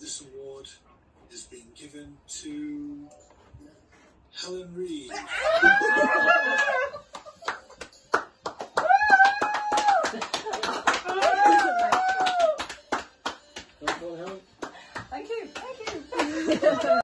this award is being given to Helen Reed. Thank you.